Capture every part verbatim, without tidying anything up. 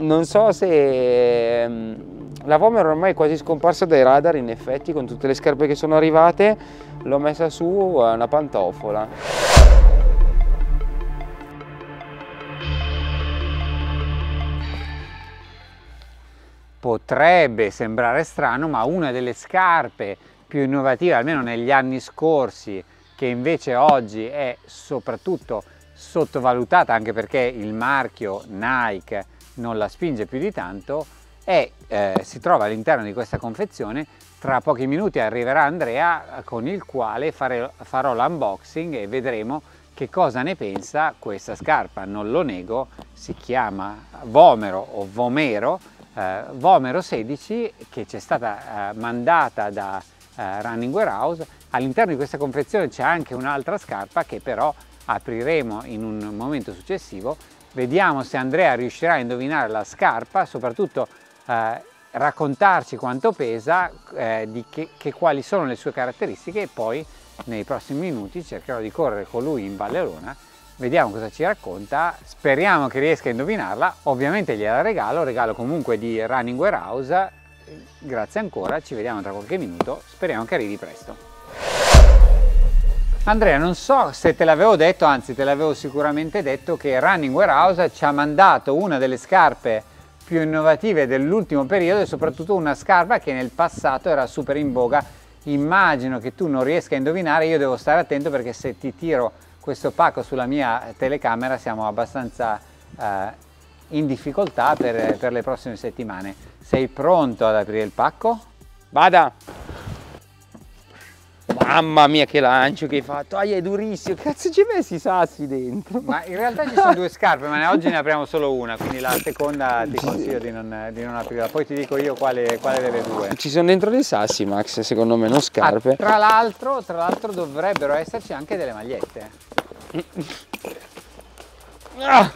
Non so se la Vomero ormai è quasi scomparsa dai radar, in effetti con tutte le scarpe che sono arrivate l'ho messa su una pantofola. Potrebbe sembrare strano, ma una delle scarpe più innovative, almeno negli anni scorsi, che invece oggi è soprattutto sottovalutata, anche perché il marchio Nike non la spinge più di tanto, è, eh, si trova all'interno di questa confezione. Tra pochi minuti arriverà Andrea, con il quale fare, farò l'unboxing e vedremo che cosa ne pensa questa scarpa. Non lo nego, si chiama Vomero o Vomero, eh, Vomero sedici, che ci è stata eh, mandata da eh, Running Warehouse. All'interno di questa confezione c'è anche un'altra scarpa che però apriremo in un momento successivo. Vediamo se Andrea riuscirà a indovinare la scarpa, soprattutto eh, raccontarci quanto pesa, eh, di che, che quali sono le sue caratteristiche, e poi nei prossimi minuti cercherò di correre con lui in Valle Olona, vediamo cosa ci racconta, speriamo che riesca a indovinarla. Ovviamente gliela regalo, regalo comunque di Running Warehouse. Grazie ancora, ci vediamo tra qualche minuto, speriamo che arrivi presto. Andrea, non so se te l'avevo detto, anzi te l'avevo sicuramente detto, che Running Warehouse ci ha mandato una delle scarpe più innovative dell'ultimo periodo, e soprattutto una scarpa che nel passato era super in voga. Immagino che tu non riesca a indovinare, io devo stare attento perché se ti tiro questo pacco sulla mia telecamera siamo abbastanza eh, in difficoltà per, per le prossime settimane. Sei pronto ad aprire il pacco? Vada! Mamma mia che lancio che hai fatto, ah, è durissimo, cazzo ci hai messo i sassi dentro? Ma in realtà ci sono due scarpe, ma oggi ne apriamo solo una, quindi la seconda ti consiglio di non, di non aprirla, poi ti dico io quale, quale delle due. Ci sono dentro dei sassi, Max, secondo me, non scarpe. Ah, tra l'altro, tra l'altro dovrebbero esserci anche delle magliette. Ah!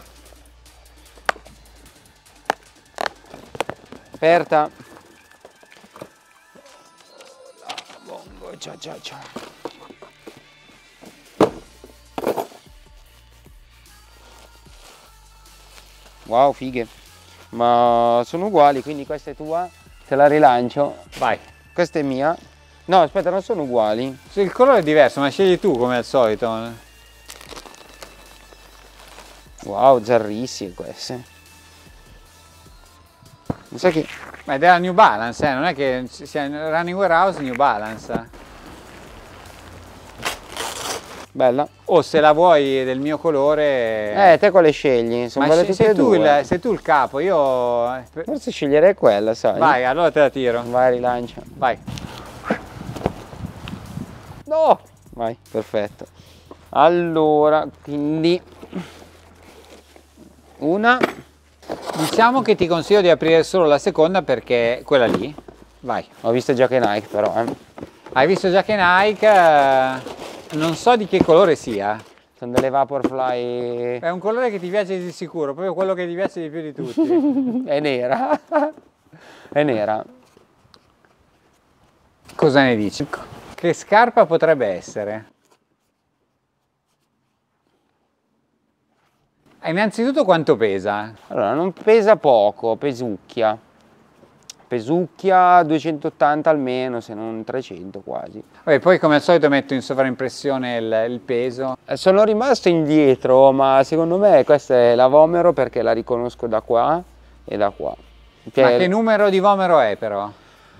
Aperta. Ciao ciao ciao. Wow, fighe. Ma sono uguali, quindi questa è tua, te la rilancio. Vai. Questa è mia. No, aspetta, non sono uguali. Sì, il colore è diverso, ma scegli tu come al solito. Wow, zarrissime queste. Non so che... Ma è della New Balance, eh? Non è che sia Running Warehouse, New Balance. Bella. O se la vuoi del mio colore... Eh, te quale scegli? Sono ma belle tutte sei e tu, due. il, sei tu il capo, io... Forse sceglierei quella, sai? Vai, allora te la tiro. Vai, rilancia. Vai. No! Vai, perfetto. Allora, quindi... Una... Diciamo che ti consiglio di aprire solo la seconda, perché quella lì. Vai. Ho visto già che Nike però, eh. Hai visto già che Nike, eh, non so di che colore sia. Sono delle Vaporfly. È un colore che ti piace di sicuro, proprio quello che ti piace di più di tutti. È nera. È nera. Cosa ne dici? Che scarpa potrebbe essere? Innanzitutto quanto pesa? Allora, non pesa poco, pesucchia. Pesucchia duecentottanta almeno, se non trecento quasi. Vabbè, poi come al solito metto in sovraimpressione il, il peso. Eh, sono rimasto indietro, ma secondo me questa è la Vomero perché la riconosco da qua e da qua. Che Ma è... che numero di Vomero è però?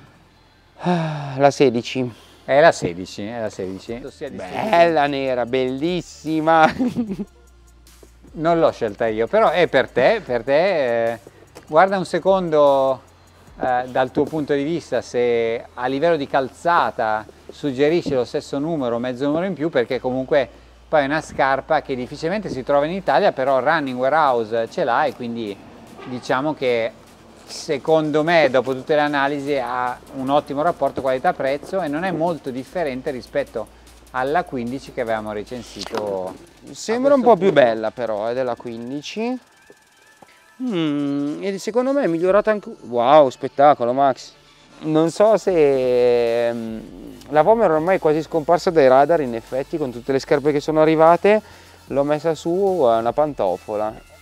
La sedici. È la sedici, è la sedici. Bella nera, bellissima. Non l'ho scelta io, però è per te, per te. Eh, guarda un secondo eh, dal tuo punto di vista se a livello di calzata suggerisce lo stesso numero, mezzo numero in più, perché comunque poi è una scarpa che difficilmente si trova in Italia, però Running Warehouse ce l'ha e quindi diciamo che secondo me dopo tutte le analisi ha un ottimo rapporto qualità-prezzo e non è molto differente rispetto alla quindici che avevamo recensito. Sembra un po' più bella però, è della quindici. Mm, e secondo me è migliorata anche... Wow, spettacolo Max. Non so se... La Vomero ormai è quasi scomparsa dai radar, in effetti con tutte le scarpe che sono arrivate l'ho messa su una pantofola.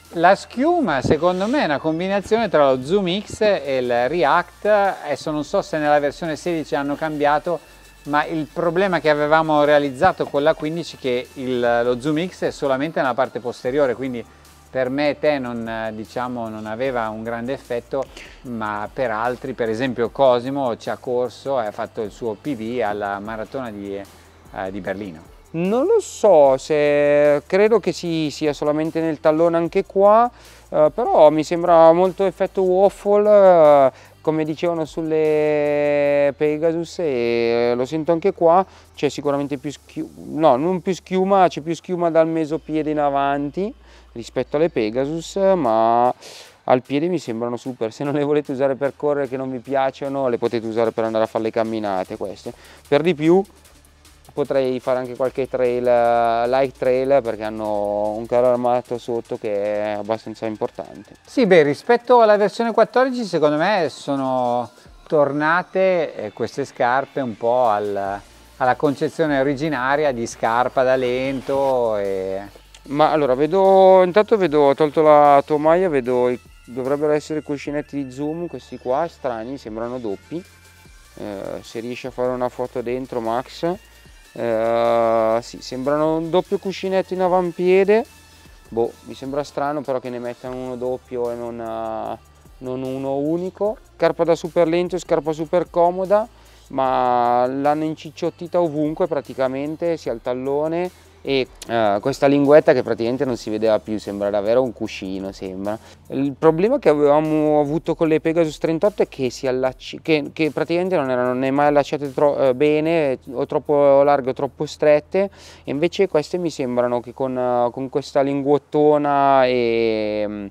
La schiuma secondo me è una combinazione tra lo Zoom X e il React. Adesso non so se nella versione sedici hanno cambiato, ma il problema che avevamo realizzato con la quindici è che il, lo Zoom X è solamente nella parte posteriore, quindi per me e te non, diciamo, non aveva un grande effetto, ma per altri, per esempio Cosimo ci ha corso e ha fatto il suo P V alla maratona di, eh, di Berlino. Non lo so, se credo che si sia solamente nel tallone anche qua, eh, però mi sembra molto effetto waffle, eh, come dicevano sulle Pegasus, e lo sento anche qua. C'è sicuramente più schiuma, no, non più schiuma, c'è più schiuma dal mesopiede in avanti rispetto alle Pegasus, ma al piede mi sembrano super. Se non le volete usare per correre, che non vi piacciono, le potete usare per andare a fare le camminate queste. Per di più potrei fare anche qualche trail, light trail, perché hanno un carro armato sotto che è abbastanza importante. Sì, beh, rispetto alla versione quattordici secondo me sono tornate eh, queste scarpe un po' al, alla concezione originaria di scarpa da lento. E... Ma allora, vedo, intanto vedo, ho tolto la tomaia, vedo, i, dovrebbero essere cuscinetti di Zoom, questi qua, strani, sembrano doppi. Eh, se riesci a fare una foto dentro, Max. Uh, sì, sembrano un doppio cuscinetto in avampiede. Boh, mi sembra strano però che ne mettano uno doppio e non, uh, non uno unico. Scarpa da super lento, scarpa super comoda, ma l'hanno incicciottita ovunque praticamente, sia al tallone, e uh, questa linguetta che praticamente non si vedeva più, sembra davvero un cuscino, sembra. Il problema che avevamo avuto con le Pegasus trentotto è che, si allacci che, che praticamente non erano né mai allacciate uh, bene, o troppo larghe o troppo strette, e invece queste mi sembrano che con, uh, con questa linguottona e um,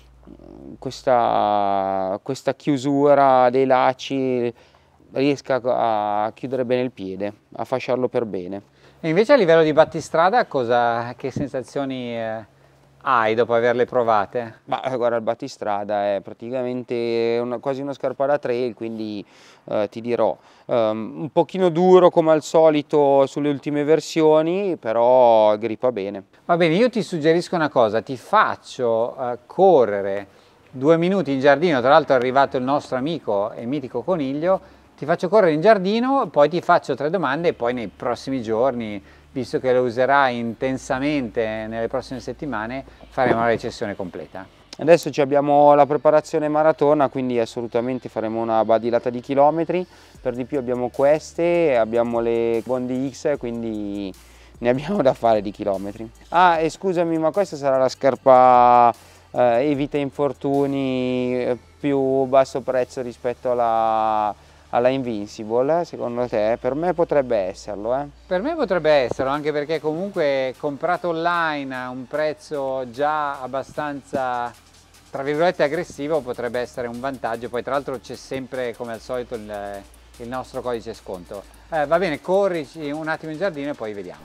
questa, questa chiusura dei lacci riesca a chiudere bene il piede, a fasciarlo per bene. E invece a livello di battistrada cosa, che sensazioni eh, hai dopo averle provate? Ma guarda, il battistrada è praticamente una, quasi una scarpa da trail, quindi eh, ti dirò um, un pochino duro come al solito sulle ultime versioni, però grippa bene. Va bene, io ti suggerisco una cosa, ti faccio uh, correre due minuti in giardino. Tra l'altro è arrivato il nostro amico e mitico Coniglio. Ti faccio correre in giardino, poi ti faccio tre domande e poi nei prossimi giorni, visto che lo userai intensamente nelle prossime settimane, faremo una recessione completa. Adesso abbiamo la preparazione maratona, quindi assolutamente faremo una badilata di chilometri. Per di più abbiamo queste, abbiamo le Bondi X, quindi ne abbiamo da fare di chilometri. Ah, e scusami, ma questa sarà la scarpa eh, evita infortuni più basso prezzo rispetto alla... alla Invincible, secondo te? Per me potrebbe esserlo, eh? Per me potrebbe esserlo, anche perché comunque comprato online a un prezzo già abbastanza, tra virgolette, aggressivo, potrebbe essere un vantaggio. Poi tra l'altro c'è sempre, come al solito, il, il nostro codice sconto. Eh, va bene, corrici un attimo in giardino e poi vediamo.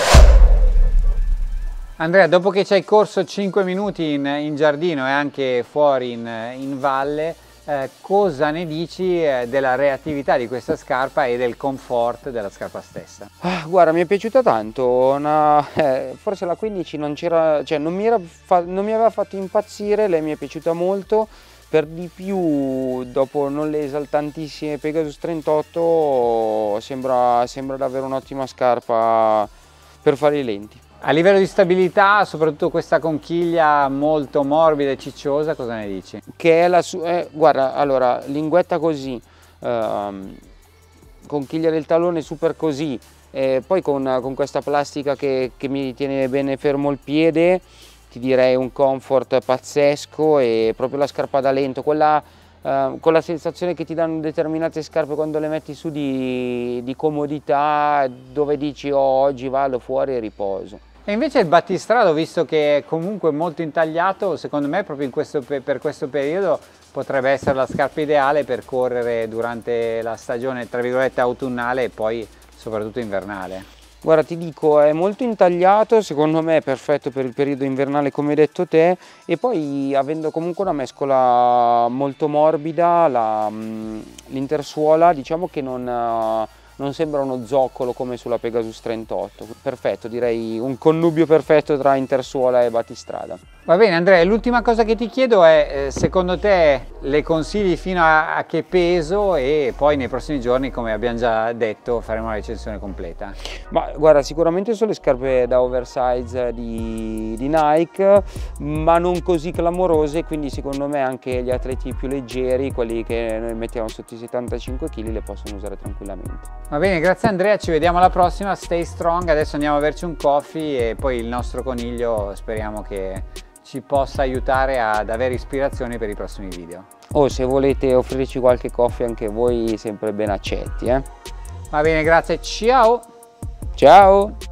Andrea, dopo che ci hai corso cinque minuti in, in giardino e anche fuori in, in valle, Eh, cosa ne dici eh, della reattività di questa scarpa e del comfort della scarpa stessa? Ah, guarda, mi è piaciuta tanto, una, eh, forse la quindici non c'era, cioè non mi, era fa, non mi aveva fatto impazzire, lei mi è piaciuta molto. Per di più, dopo non le esaltantissime Pegasus trentotto, sembra, sembra davvero un'ottima scarpa per fare i lenti. A livello di stabilità, soprattutto questa conchiglia molto morbida e cicciosa, cosa ne dici? Che è la su eh, guarda, allora, linguetta così, ehm, conchiglia del tallone super così, eh, poi con, con questa plastica che, che mi tiene bene fermo il piede, ti direi un comfort pazzesco, e proprio la scarpa da lento, quella eh, con la sensazione che ti danno determinate scarpe quando le metti su di, di comodità, dove dici oh, oggi vado fuori e riposo. E invece il battistrada, visto che è comunque molto intagliato, secondo me proprio in questo, per questo periodo potrebbe essere la scarpa ideale per correre durante la stagione tra virgolette autunnale e poi soprattutto invernale. Guarda, ti dico, è molto intagliato, secondo me è perfetto per il periodo invernale come hai detto te, e poi avendo comunque una mescola molto morbida, l'intersuola diciamo che non, non sembra uno zoccolo come sulla Pegasus trentotto. Perfetto, direi un connubio perfetto tra intersuola e battistrada. Va bene Andrea, l'ultima cosa che ti chiedo è, secondo te le consigli fino a, a che peso, e poi nei prossimi giorni, come abbiamo già detto, faremo la recensione completa. Ma guarda, sicuramente sono le scarpe da oversize di, di Nike, ma non così clamorose, quindi secondo me anche gli atleti più leggeri, quelli che noi mettiamo sotto i settantacinque chili, le possono usare tranquillamente. Va bene, grazie Andrea, ci vediamo alla prossima, stay strong, adesso andiamo a berci un coffee e poi il nostro coniglio speriamo che ci possa aiutare ad avere ispirazioni per i prossimi video. O oh, se volete offrirci qualche coffee anche voi, sempre ben accetti. Eh? Va bene, grazie, ciao! Ciao!